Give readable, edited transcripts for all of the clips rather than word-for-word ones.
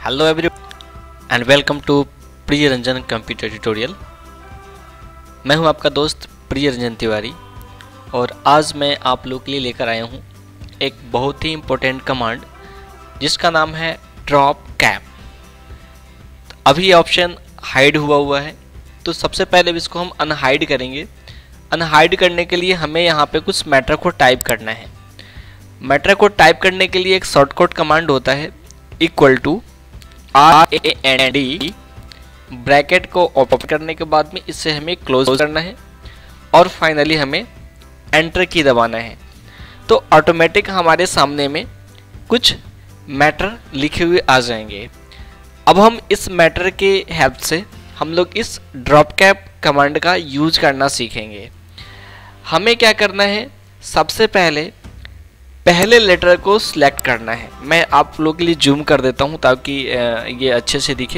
Hello everyone and welcome to Priya Ranjan computer tutorial. मैं हूं आपका दोस्त प्रिय रंजन तिवारी और आज मैं आप लोग के लिए लेकर आया हूं एक बहुत ही इम्पोर्टेंट कमांड जिसका नाम है ड्रॉप कैप। अभी ये ऑप्शन हाइड हुआ है, तो सबसे पहले इसको हम अनहाइड करेंगे। अनहाइड करने के लिए हमें यहाँ पे कुछ मैटर को टाइप करना है। मैटर को टाइप करने के लिए एक शॉर्टकट कमांड होता है इक्वल टू RAND, ब्रैकेट को ओपन करने के बाद में इसे हमें क्लोज करना है और फाइनली हमें एंटर की दबाना है। तो ऑटोमेटिक हमारे सामने में कुछ मैटर लिखे हुए आ जाएंगे। अब हम इस मैटर के हेल्प से हम लोग इस ड्रॉप कैप कमांड का यूज करना सीखेंगे। हमें क्या करना है, सबसे पहले लेटर को सिलेक्ट करना है। मैं आप लोगों के लिए जूम कर देता हूं ताकि ये अच्छे से दिखे।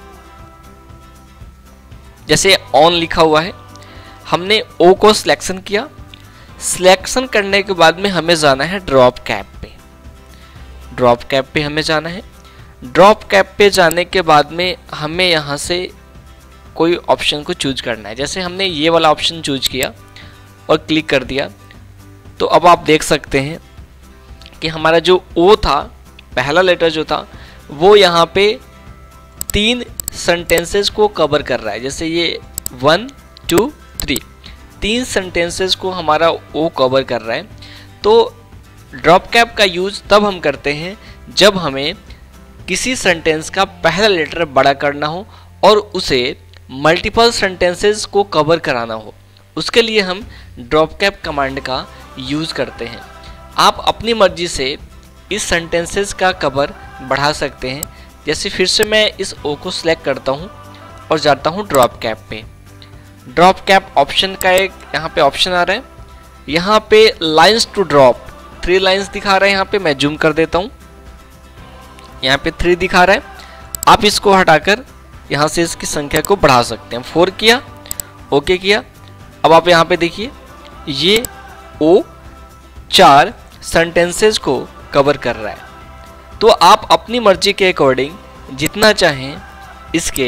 जैसे ऑन लिखा हुआ है, हमने ओ को सिलेक्शन किया। सिलेक्शन करने के बाद में हमें जाना है ड्रॉप कैप पे। ड्रॉप कैप पे हमें जाना है। ड्रॉप कैप पे जाने के बाद में हमें यहाँ से कोई ऑप्शन को चूज करना है। जैसे हमने ये वाला ऑप्शन चूज किया और क्लिक कर दिया, तो अब आप देख सकते हैं कि हमारा जो ओ था, पहला लेटर जो था, वो यहाँ पे 3 सेंटेंसेस को कवर कर रहा है। जैसे ये 1 2 3 3 सेंटेंसेस को हमारा ओ कवर कर रहा है। तो ड्रॉप कैप का यूज तब हम करते हैं जब हमें किसी सेंटेंस का पहला लेटर बड़ा करना हो और उसे मल्टीपल सेंटेंसेस को कवर कराना हो। उसके लिए हम ड्रॉप कैप कमांड का यूज करते हैं। आप अपनी मर्जी से इस सेंटेंसेस का कवर बढ़ा सकते हैं। जैसे फिर से मैं इस ओ को सिलेक्ट करता हूं और जाता हूं ड्रॉप कैप पे। ड्रॉप कैप ऑप्शन का एक यहाँ पे ऑप्शन आ रहा है। यहाँ पे लाइंस टू ड्रॉप 3 लाइंस दिखा रहा है। यहाँ पे मैं जूम कर देता हूँ, यहाँ पे 3 दिखा रहा है। आप इसको हटाकर यहाँ से इसकी संख्या को बढ़ा सकते हैं। 4 किया, ओके किया। अब आप यहाँ पे देखिए, ये ओ 4 सेंटेंसेस को कवर कर रहा है। तो आप अपनी मर्जी के अकॉर्डिंग जितना चाहें इसके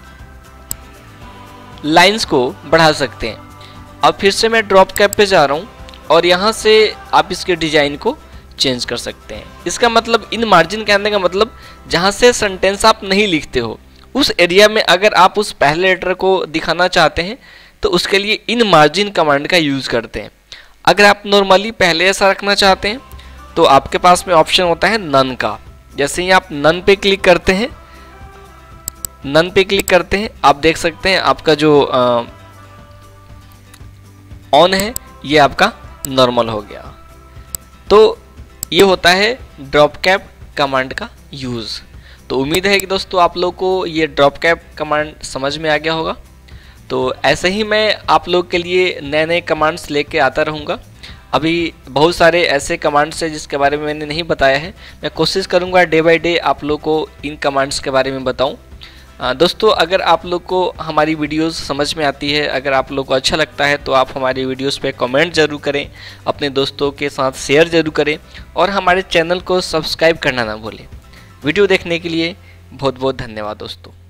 लाइंस को बढ़ा सकते हैं। अब फिर से मैं ड्रॉप कैप पे जा रहा हूं और यहाँ से आप इसके डिजाइन को चेंज कर सकते हैं। इसका मतलब इन मार्जिन कहने का मतलब जहाँ से सेंटेंस आप नहीं लिखते हो उस एरिया में अगर आप उस पहले लेटर को दिखाना चाहते हैं तो उसके लिए इन मार्जिन कमांड का यूज करते हैं। अगर आप नॉर्मली पहले ऐसा रखना चाहते हैं तो आपके पास में ऑप्शन होता है नन का। जैसे ही आप नन पे क्लिक करते हैं, आप देख सकते हैं आपका जो ऑन है ये आपका नॉर्मल हो गया। तो ये होता है ड्रॉप कैप कमांड का यूज़। तो उम्मीद है कि दोस्तों आप लोग को ये ड्रॉप कैप कमांड समझ में आ गया होगा। तो ऐसे ही मैं आप लोग के लिए नए कमांड्स लेके आता रहूँगा। अभी बहुत सारे ऐसे कमांड्स हैं जिसके बारे में मैंने नहीं बताया है। मैं कोशिश करूँगा डे बाय डे आप लोग को इन कमांड्स के बारे में बताऊँ। दोस्तों, अगर आप लोग को हमारी वीडियोस समझ में आती है, अगर आप लोग को अच्छा लगता है तो आप हमारी वीडियोस पे कमेंट ज़रूर करें, अपने दोस्तों के साथ शेयर ज़रूर करें और हमारे चैनल को सब्सक्राइब करना ना भूलें। वीडियो देखने के लिए बहुत बहुत धन्यवाद दोस्तों।